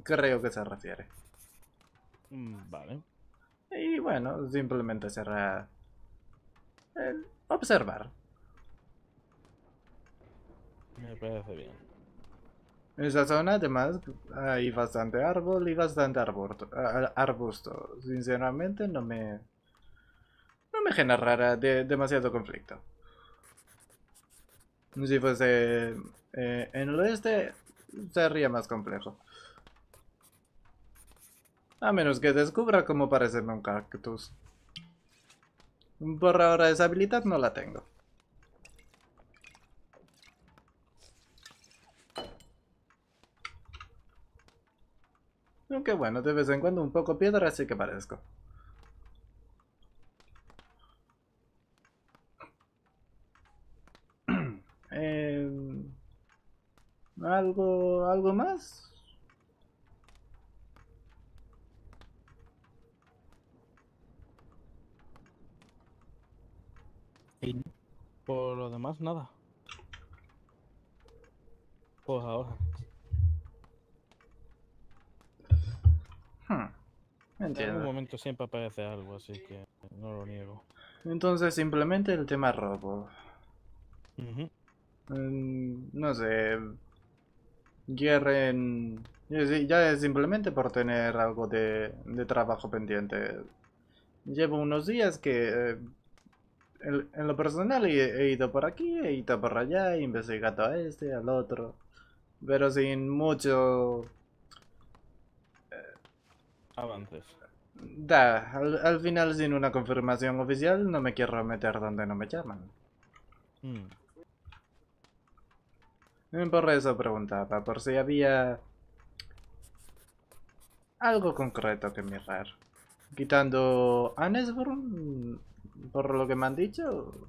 creo que se refiere. Vale, Y bueno, simplemente será observar. me parece bien. En esa zona además hay bastante árbol y bastante arbusto. Sinceramente no me generará demasiado conflicto. Si fuese en el oeste sería más complejo. A menos que descubra cómo parecerme un cactus. Por ahora esa habilidad no la tengo. Aunque bueno, de vez en cuando un poco piedra sí que parezco. Em, ¿Algo más? Y por lo demás, nada. Pues ahora. Hmm, En algún entiendo. momento siempre aparece algo, así que no lo niego. Entonces simplemente el tema robo. Ujú. No sé. Quieren... Ya es simplemente por tener algo de trabajo pendiente. Llevo unos días que en lo personal he ido por aquí, he ido por allá, he investigado a este, al otro. Pero sin mucho... Avances. Al final sin una confirmación oficial no me quiero meter donde no me llaman. Mm. Por eso preguntaba, por si había algo concreto que mirar. Quitando Anesburn, por lo que me han dicho,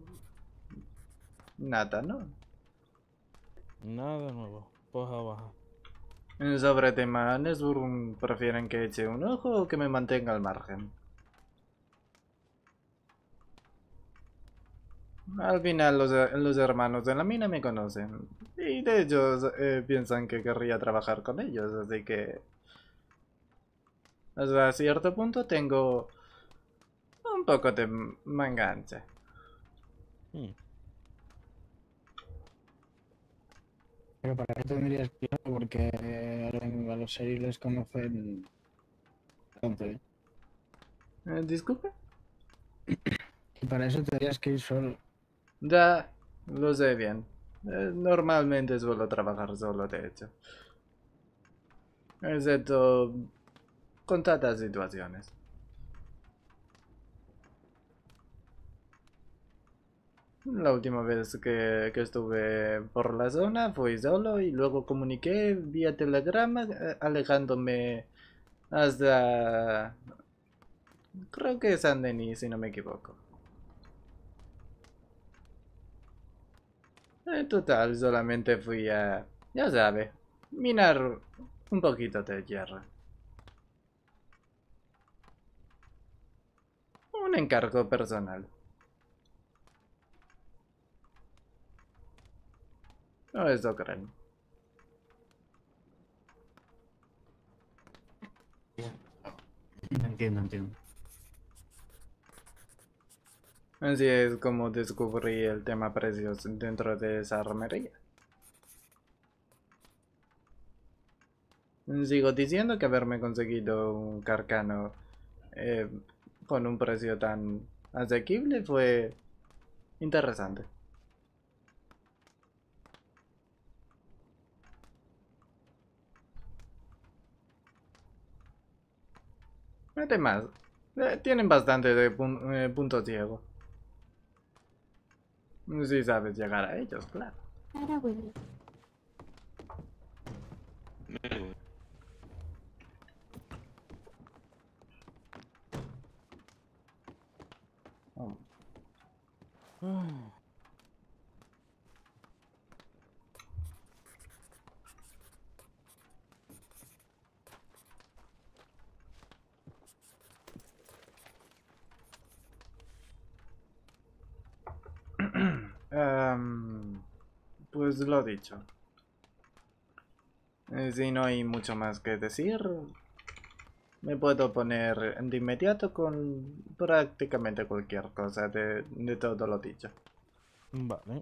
nada, ¿no? Nada nuevo. Pues abajo. Sobre tema Anesburn, ¿prefieren que eche un ojo o que me mantenga al margen? Al final los hermanos de la mina me conocen. Y de hecho piensan que querría trabajar con ellos, así que hasta cierto punto tengo un poco de mangancha. Mm. Pero para qué tendrías que ir, porque a los series les conocen tanto, ¿eh? Disculpe. Y para eso tendrías que ir solo. Ya, lo sé bien. Normalmente suelo trabajar solo, de hecho. Excepto con tantas situaciones. La última vez que estuve por la zona fui solo y luego comuniqué vía telegrama alejándome hasta... Creo que San Denis, si no me equivoco. En total, solamente fui a... Ya sabe, minar un poquito de tierra. Un encargo personal. No eso creen. Entiendo, entiendo. Así es como descubrí el tema precios dentro de esa romería. Sigo diciendo que haberme conseguido un carcano eh, con un precio tan asequible fue interesante. Además, tienen bastante de punto ciego. Si sabes llegar a ellos, claro. Oh. Ah. Em, pues lo dicho. Si no hay mucho más que decir, me puedo poner de inmediato con prácticamente cualquier cosa de todo lo dicho. Vale.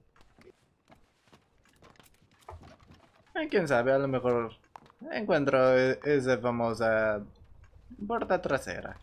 Quién sabe, a lo mejor encuentro esa famosa puerta trasera.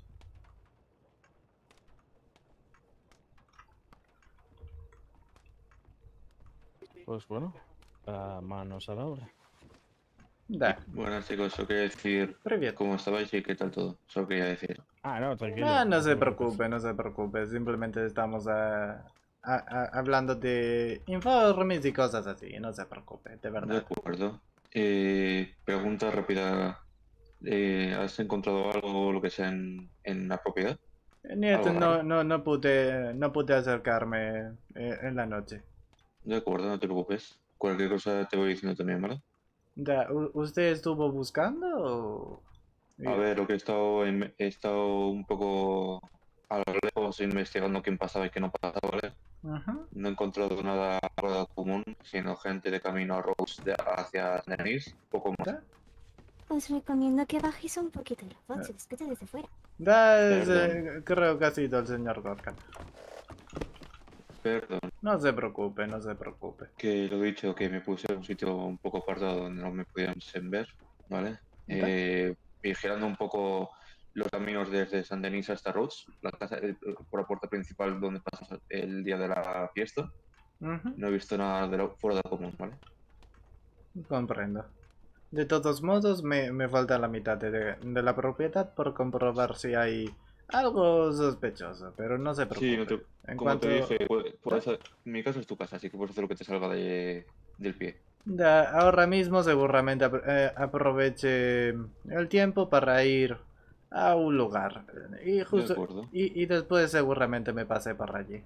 Pues bueno, manos a la obra. Da, Buenas chicos, solo quería decir привет. cómo estabais y qué tal todo. Solo quería decir. Ah, no, tranquilo. No, no te se preocupes. preocupe, no se preocupe. Simplemente estamos hablando de informes y cosas así. No se preocupe, de De verdad. acuerdo. Pregunta rápida. ¿Has encontrado algo o lo que sea en la propiedad? Nieto, Algo raro. no pude acercarme en la noche. De acuerdo, no te preocupes. Cualquier cosa te voy diciendo también, ¿vale? Da, ¿usted estuvo buscando o...? A ver, lo que he estado un poco a lo lejos investigando quién pasaba y quién no pasaba, ¿vale? Ujú. No he encontrado nada fuera de común, sino gente de camino a Rose hacia Denise, poco más. Da, Os recomiendo que bajéis un poquito la voz, se te escucha desde fuera. da, Perdón. creo que ha sido el señor Gorka. Perdón, No se preocupe, no se preocupe. que lo he dicho, que me puse en un sitio un poco apartado donde no me podían ver, ¿vale? Da, Vigilando un poco los caminos desde San Denis hasta Rhodes, la casa, por la puerta principal donde pasas el día de la fiesta. ujú. No he visto nada fuera de lo común, ¿vale? Comprendo. De todos modos, me falta la mitad de la propiedad por comprobar si hay algo sospechoso, pero no se Sí, preocupe. En como te cuanto... dije, mi casa es tu casa, así que puedes hacer lo que te salga del pie. Ahora mismo seguramente aproveche el tiempo para ir a un lugar. Y De justo acuerdo. y después seguramente me pase por allí.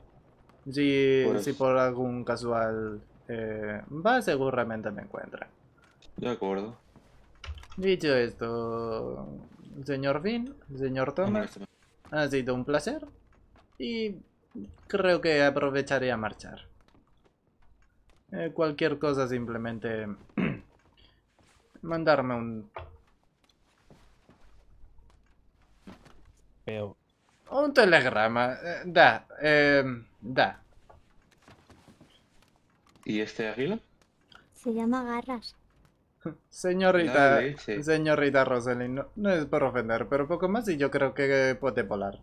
Si Pues, por algún casual va, seguramente me encuentra. de acuerdo. Dicho esto, señor Finn, señor Thomas, ha sido un placer y creo que aprovecharé a marchar. Cualquier cosa simplemente mandarme Pero, un telegrama. Da. ¿Y este águila? Se llama Garras. La Señorita, leche. señorita Rosalind, no es por ofender, pero poco más y yo creo que puede volar.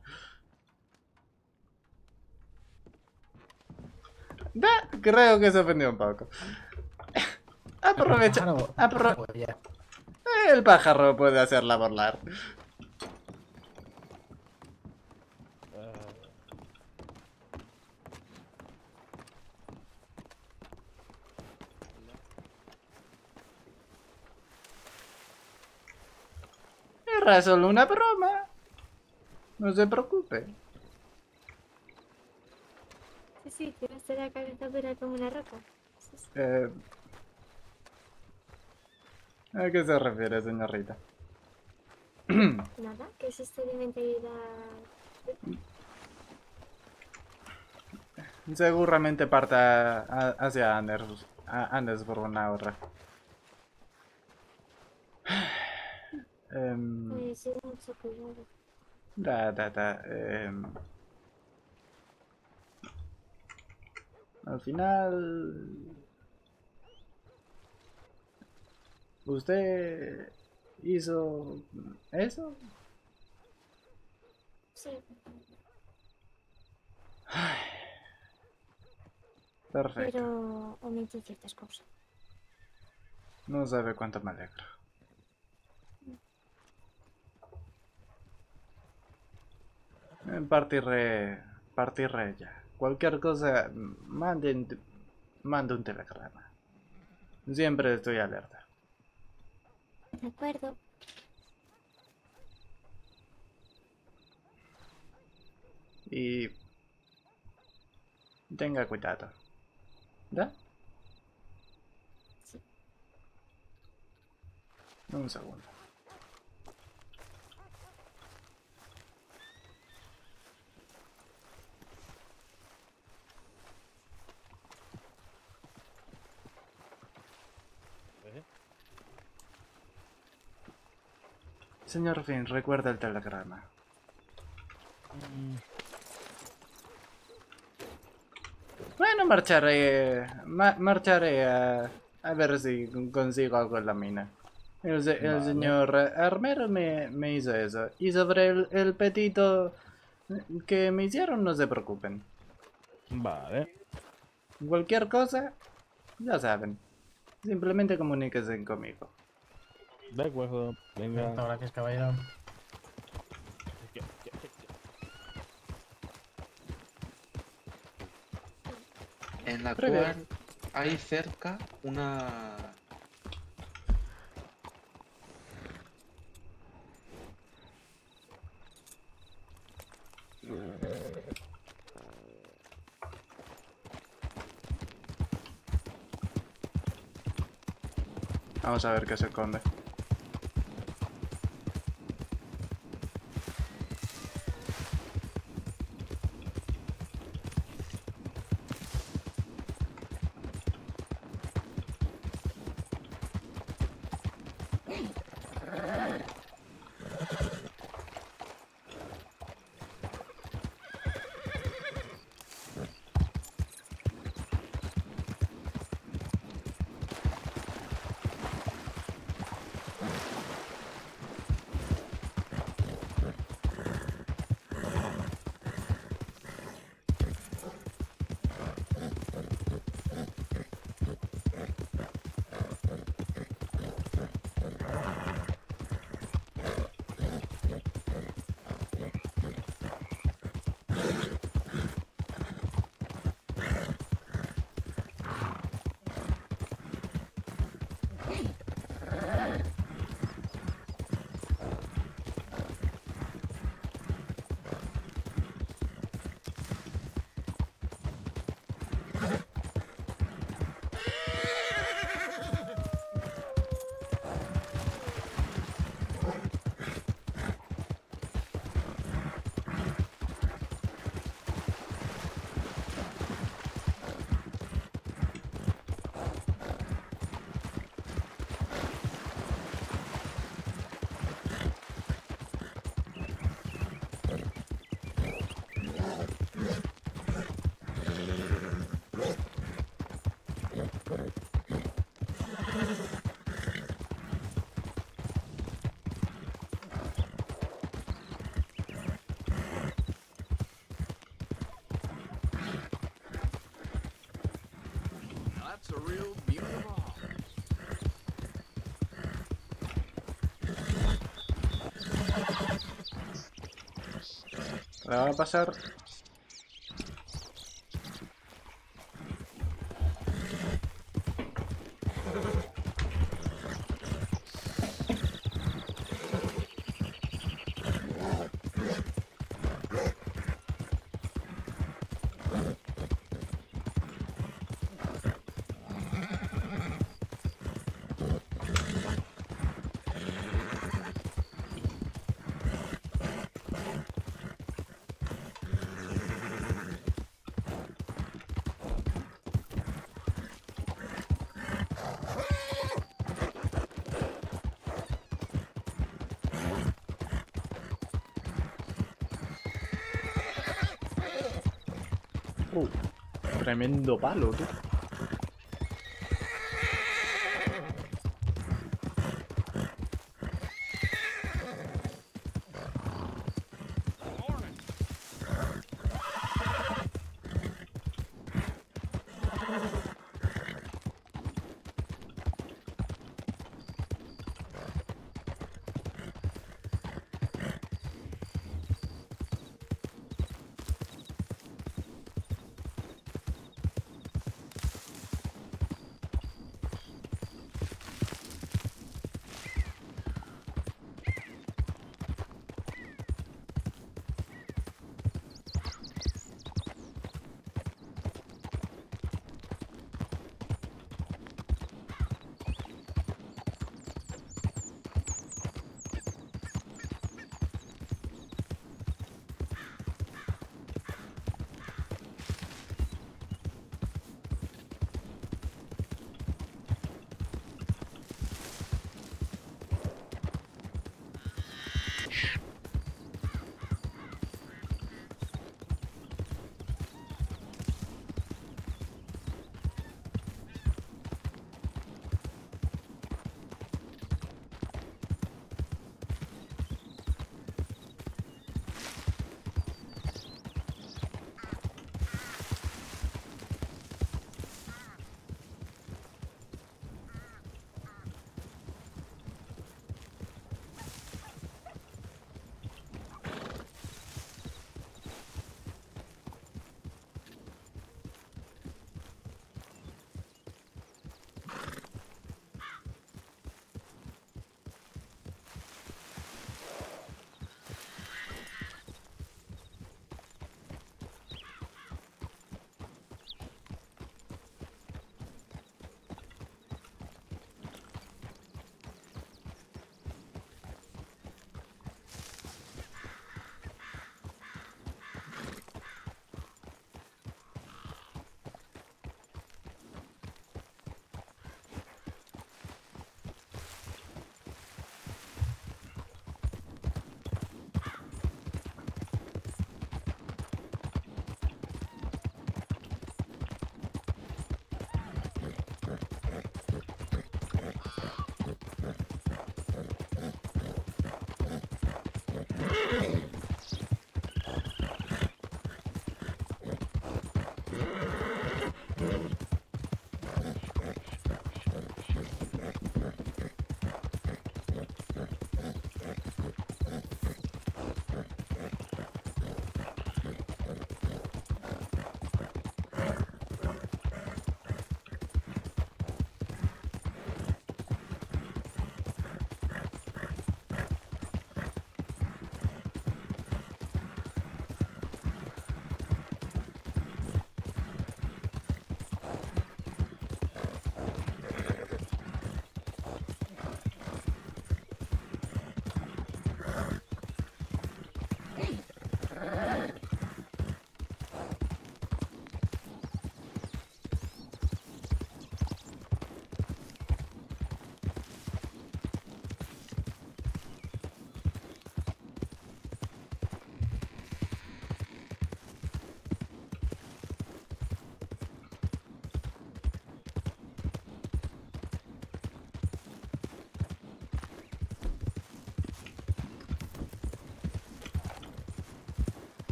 Da, creo que se ofendió un poco. Aprovecha. Ya. El pájaro puede hacerla volar. Era solo una broma. No se preocupe. Sí, sí, tiraste la cabeza dura como una roca. Sí, sí. ¿A qué se refiere, señorita? Nada, que es esto de mentalidad. Seguramente parta hacia Anders por una hora. Pues sí, mucho cuidado. Da. Al final... ¿Usted hizo eso? Sí, Perfecto. pero omití ciertas cosas. No sabe cuánto me alegro. Partiré ya. Cualquier cosa, mande un telegrama. Siempre estoy alerta. De acuerdo. Y tenga cuidado. ¿Da? Sí. Un segundo. ¿eh? Señor Finn, recuerda el telegrama. Bueno, marcharé a ver si consigo algo en la mina. El Vale. señor armero me hizo eso. Y sobre el petito que me hicieron, no se preocupen. Vale. Cualquier cosa, ya saben. Simplemente comuníquense conmigo. De acuerdo. Venga. Perfecto, gracias, caballero. En la Previo. cual hay cerca una... Vamos a ver qué se esconde. That's a real beautiful. Le va a pasar. Tremendo palo, tú.